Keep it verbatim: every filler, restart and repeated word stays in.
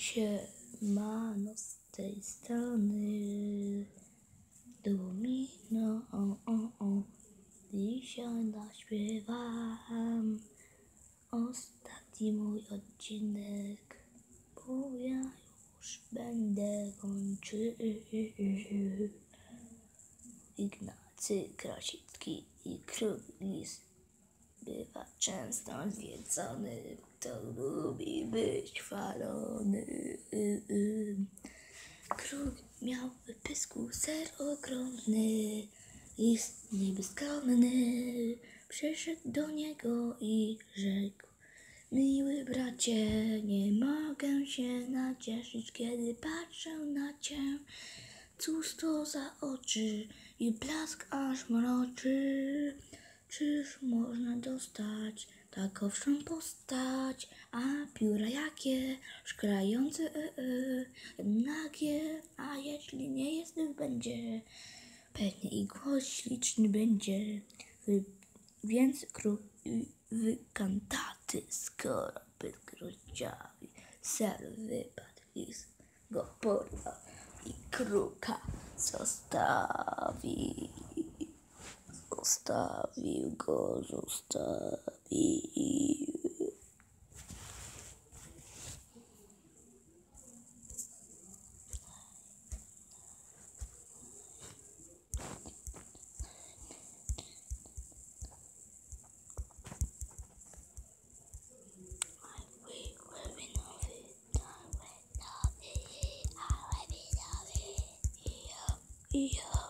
Siemano z tej strony Domino, o, o, o. Dzisiaj naśpiewam ostatni mój odcinek, bo ja już będę kończył. Ignacy Krasicki i Kruk Lis bywa często odwiedzony, kto lubi być chwalony. Kruk miał w pysku ser ogromny, lis niby skromny przyszedł do niego i rzekł: miły bracie, nie mogę się nacieszyć, kiedy patrzę na cię. Cóż to za oczy i blask aż mroczy? Czyż można dostać takowszą postać? A pióra jakie, szklające, e, e, nagie, a jeśli nie jest w będzie, pewnie i głos śliczny będzie. Wy, więc kruk wy kantaty, skoro pysk rozdziawi, ser wypadł, lis go porwał i kruka zostawi. Zostawił go, zostawił. Yeah.